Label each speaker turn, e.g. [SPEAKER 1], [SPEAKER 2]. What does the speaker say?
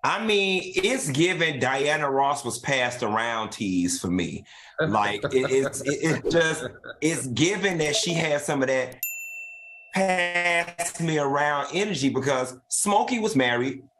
[SPEAKER 1] I mean, it's given Diana Ross was passed around tease for me. Like it's given that she had some of that pass me around energy because Smokey was married.